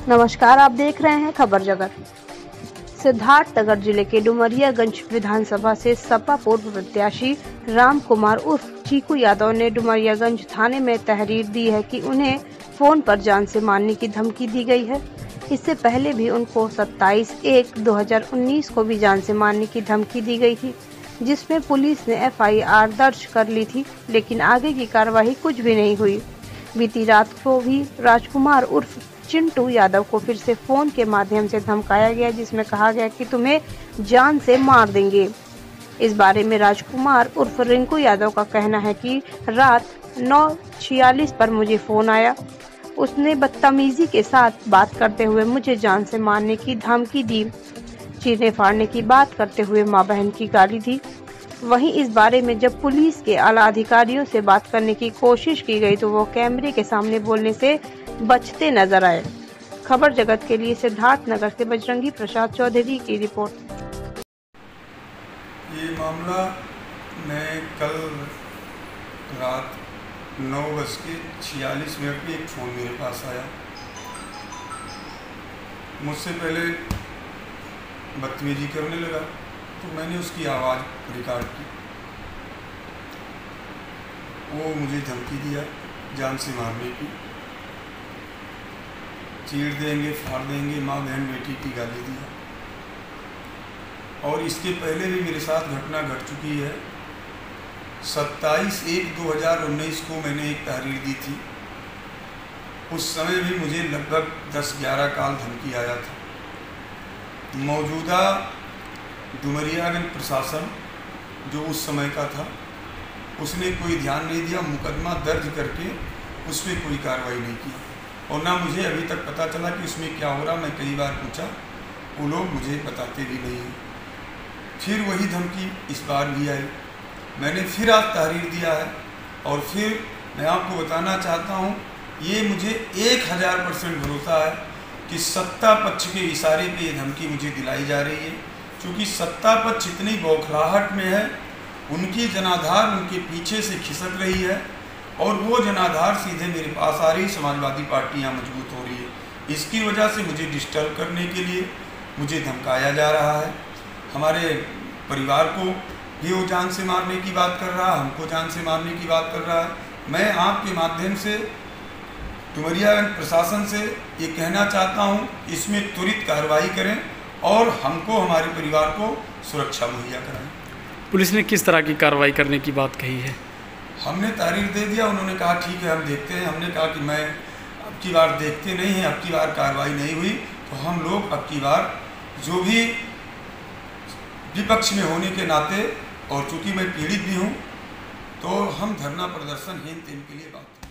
नमस्कार, आप देख रहे हैं खबर जगत। सिद्धार्थनगर जिले के डुमरियागंज विधानसभा से सपा पूर्व प्रत्याशी राम कुमार उर्फ चीकू यादव ने डुमरियागंज थाने में तहरीर दी है कि उन्हें फोन पर जान से मारने की धमकी दी गई है। इससे पहले भी उनको 27/1/2019 को भी जान से मारने की धमकी दी गई थी, जिसमें पुलिस ने FIR दर्ज कर ली थी, लेकिन आगे की कार्रवाई कुछ भी नहीं हुई। बीती रात को भी राजकुमार उर्फ चिंटू यादव को फिर से फोन के माध्यम से धमकाया गया, जिसमें कहा गया कि तुम्हें जान से मार देंगे। इस बारे में राजकुमार उर्फ रिंकू यादव का कहना है कि रात 9:46 पर मुझे फोन आया। उसने बदतमीजी के साथ बात करते हुए मुझे जान से मारने की धमकी दी, चीरने फाड़ने की बात करते हुए मां बहन की गाली दी। वहीं इस बारे में जब पुलिस के आला अधिकारियों से बात करने की कोशिश की गई तो वो कैमरे के सामने बोलने से बचते नजर आए। खबर जगत के लिए सिद्धार्थनगर से बजरंगी प्रसाद चौधरी की रिपोर्ट। ये मामला मैं कल रात 9:46 पे एक फ़ोन मेरे पास आया। मुझसे पहले बदतमीजी करने लगा तो मैंने उसकी आवाज़ रिकॉर्ड की। वो मुझे धमकी दिया जान से मारने की, चीर देंगे, फाड़ देंगे, माँ बहन बेटी की गाली दिया। और इसके पहले भी मेरे साथ घटना घट चुकी है। 27/1/2019 को मैंने एक तहरीर दी थी। उस समय भी मुझे लगभग 10-11 कॉल धमकी आया था। मौजूदा डुमरियागंज प्रशासन जो उस समय का था, उसने कोई ध्यान नहीं दिया, मुकदमा दर्ज करके उस पर कोई कार्रवाई नहीं की और ना मुझे अभी तक पता चला कि उसमें क्या हो रहा। मैं कई बार पूछा, वो लोग मुझे बताते भी नहीं हैं। फिर वही धमकी इस बार भी आई। मैंने फिर आज तहरीर दिया है और फिर मैं आपको बताना चाहता हूँ, ये मुझे 1000% भरोसा है कि सत्ता पक्ष के इशारे पे ये धमकी मुझे दिलाई जा रही है, क्योंकि सत्ता पक्ष इतनी बौखलाहट में है, उनकी जनाधार उनके पीछे से खिसक रही है और वो जनाधार सीधे मेरे पास आ रही। समाजवादी पार्टी यहाँ मजबूत हो रही है। इसकी वजह से मुझे डिस्टर्ब करने के लिए मुझे धमकाया जा रहा है। हमारे परिवार को भी वो जान से मारने की बात कर रहा है, हमको जान से मारने की बात कर रहा है। मैं आपके माध्यम से डुमरियागंज प्रशासन से ये कहना चाहता हूँ, इसमें त्वरित कार्रवाई करें और हमको, हमारे परिवार को सुरक्षा मुहैया कराएं। पुलिस ने किस तरह की कार्रवाई करने की बात कही है? हमने तहरीर दे दिया, उन्होंने कहा ठीक है हम देखते हैं। हमने कहा कि मैं अब की बार देखते नहीं हैं, अब की बार कार्रवाई नहीं हुई तो हम लोग अब की बार जो भी विपक्ष में होने के नाते, और चूँकि मैं पीड़ित भी हूँ, तो हम धरना प्रदर्शन हेन तेन के लिए बात